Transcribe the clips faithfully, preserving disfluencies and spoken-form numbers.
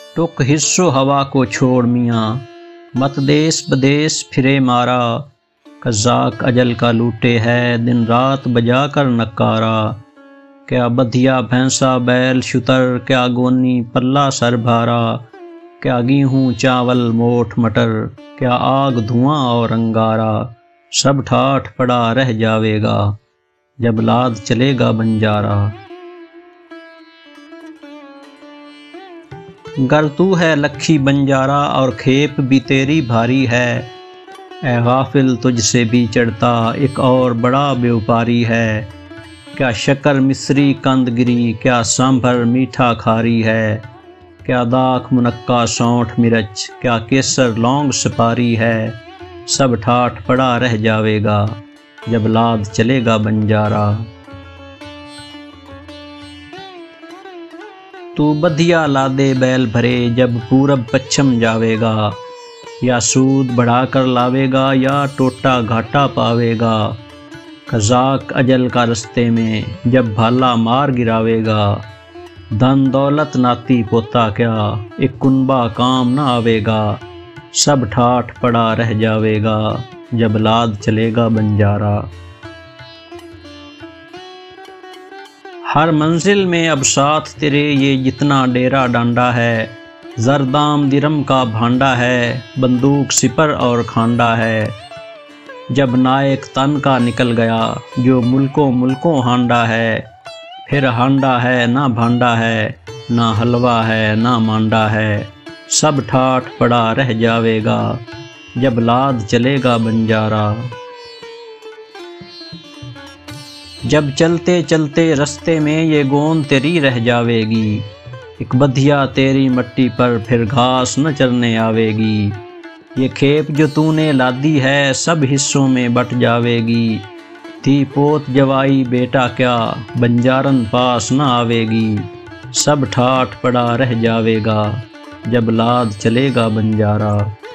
ٹک حصو ہوا کو چھوڑ میاں، مت دیس بدیس پھرے مارا، قزاق اجل کا لوٹے ہے دن رات بجا کر نکارا، کیا بدھیا بھینسا بیل شتر، کیا گونی پلہ سر بھارا، کیا گیہوں چاول موٹ مٹر، کیا آگ دھواں اور انگارا، سب ٹھاٹھ پڑا رہ جاوے گا جب لاد چلے گا بنجارا۔ گر تو ہے لکھی بنجارا اور کھیپ بھی تیری بھاری ہے، اے غافل تجھ سے بھی چڑھتا ایک اور بڑا بیوپاری ہے، کیا شکر مصری کند گری، کیا سانبھر میٹھا کھاری ہے، کیا داکھ منکا سونٹھ مرچ، کیا کیسر لونگ سپاری ہے، سب ٹھاٹھ پڑا رہ جاوے گا جب لاد چلے گا بنجارا۔ تو بدھیا لادے بیل بھرے جب پورب پچھم جاوے گا، یا سود بڑھا کر لاوے گا یا ٹوٹا گھاٹا پاوے گا، قزاق اجل کا رستے میں جب بھالا مار گراوے گا، دھن دولت ناتی پوتا کیا ایک کنبا کام نہ آوے گا، سب ٹھاٹھ پڑا رہ جاوے گا جب لاد چلے گا بنجارا۔ ہر منزل میں اب ساتھ تیرے یہ جتنا ڈیرا ڈانڈا ہے، زردام درم کا بھانڈا ہے، بندوق سپر اور کھانڈا ہے، جب نائک تن کا نکل گیا جو ملکوں ملکوں ہانڈا ہے، پھر ہانڈا ہے نہ بھانڈا ہے، نہ حلوہ ہے نہ مانڈا ہے، سب ٹھاٹھ پڑا رہ جاوے گا جب لاد چلے گا بنجارا۔ جب چلتے چلتے رستے میں یہ گوند تیری رہ جاوے گی، ایک بدھیا تیری مٹی پر پھر گھاس نہ چرنے آوے گی، یہ کھیپ جو تو نے لادی ہے سب حصوں میں بٹ جاوے گی، تھی پوت جوائی بیٹا کیا بنجارن پاس نہ آوے گی، سب ٹھاٹھ پڑا رہ جاوے گا جب لاد چلے گا بنجارا۔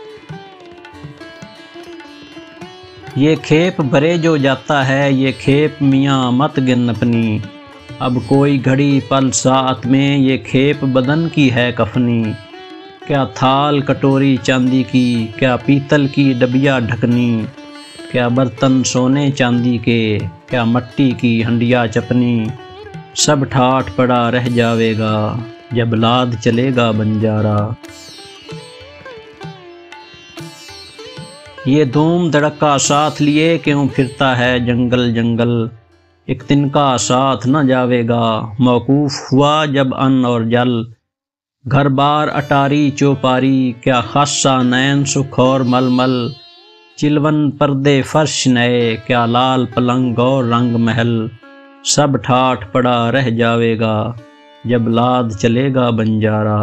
یہ کھیپ بھرے جو جاتا ہے یہ کھیپ میاں مت گن اپنی، اب کوئی گھڑی پل ساعت میں یہ کھیپ بدن کی ہے کفنی، کیا تھال کٹوری چاندی کی، کیا پیتل کی ڈبیا ڈھکنی، کیا برتن سونے چاندی کے، کیا مٹی کی ہنڈیا چپنی، سب ٹھاٹھ پڑا رہ جاوے گا جب لاد چلے گا بنجارا۔ یہ دھوم دھڑکا ساتھ لیے کیوں پھرتا ہے جنگل جنگل، ایک تنکا ساتھ نہ جاوے گا، موقوف ہوا جب ان اور جل، گھر بار اٹاری چوپاری، کیا خاصا نین سکھ اور مل مل، چلون پردے فرش نئے، کیا لال پلنگ اور رنگ محل، سب ٹھاٹھ پڑا رہ جاوے گا جب لاد چلے گا بنجارا۔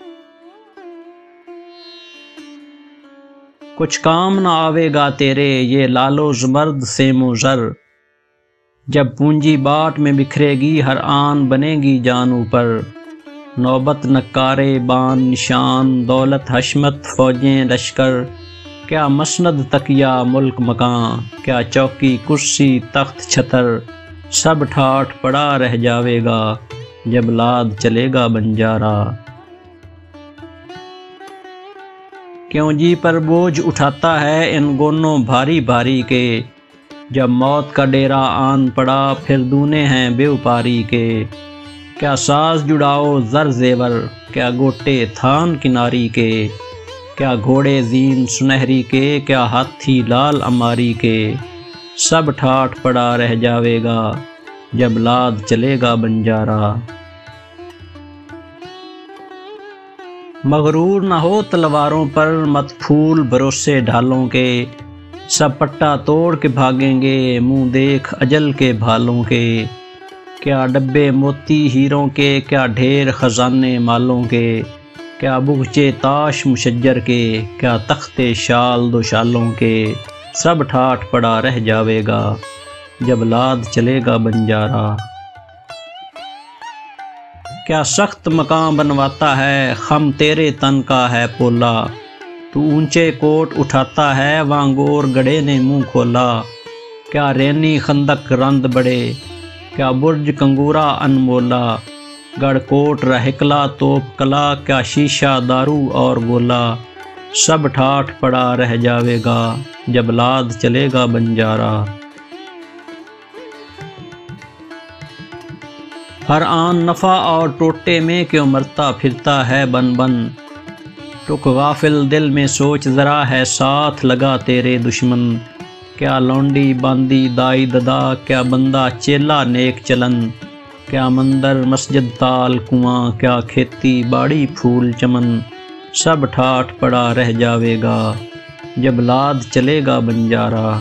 کچھ کام نہ آوے گا تیرے یہ لالو زمرد سیم و زر، جب پونجی باٹ میں بکھرے گی ہر آن بنے گی جانوں پر، نوبت نکارے بان نشان، دولت حشمت فوجیں لشکر، کیا مسند تکیہ ملک مکان، کیا چوکی کرسی تخت چھتر، سب ٹھاٹھ پڑا رہ جاوے گا جب لاد چلے گا بنجارا۔ کیوں جی پر بوجھ اٹھاتا ہے ان گونوں بھاری بھاری کے، جب موت کا ڈیرا آن پڑا پھر دونے ہیں بیوپاری کے، کیا ساز جڑاؤ زر زیور، کیا گوٹے تھان کناری کے، کیا گھوڑے زین سنہری کے، کیا ہاتھی لال اماری کے، سب ٹھاٹھ پڑا رہ جاوے گا جب لاد چلے گا بنجارا۔ مغرور نہ ہو تلواروں پر مت پھول بھروسے ڈھالوں کے، سب پٹا توڑ کے بھاگیں گے منہ دیکھ اجل کے بھالوں کے، کیا ڈبے موتی ہیروں کے، کیا ڈھیر خزانے مالوں کے، کیا بغچے تاش مشجر کے، کیا تختے شال دو شالوں کے، سب ٹھاٹھ پڑا رہ جاوے گا جب لاد چلے گا بنجارا۔ کیا سخت مکان بنواتا ہے خم تیرے تن کا ہے پولا، تو اونچے کوٹ اٹھاتا ہے وانگور گڑے نے منہ کھولا، کیا رینی خندق رند بڑے، کیا برج کنگورا انمولا، گڑھ کوٹ رہکلا توپ کلا کیا شیشہ دارو اور گولا سب ٹھاٹھ پڑا رہ جاوے گا جب لاد چلے گا بنجارا۔ ہر آن نفع اور ٹوٹے میں کیوں مرتا پھرتا ہے بن بن، ٹک غافل دل میں سوچ ذرا ہے ساتھ لگا تیرے دشمن۔ کیا لونڈی باندی دائی ددا کیا بندہ چیلا نیک چلن، کیا مندر مسجد تال کنواں کیا کھیتی باڑی پھول چمن، سب ٹھاٹھ پڑا رہ جاوے گا جب لاد چلے گا بنجارا۔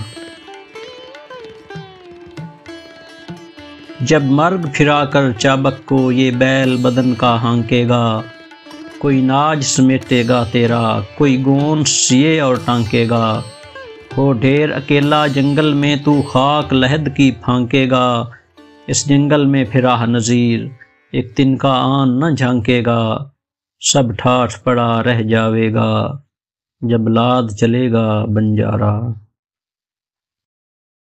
جب مرگ پھرا کر چابک کو یہ بیل بدن کا ہانکے گا، کوئی ناج سمیٹے گا تیرا کوئی گون سیے اور ٹانکے گا۔ ہو ڈھیر اکیلا جنگل میں تو خاک لہد کی پھانکے گا، اس جنگل میں پھرا نذیر ایک دن کا آن نہ جھانکے گا، سب ٹھاٹھ پڑا رہ جاوے گا جب لاد چلے گا بنجارا۔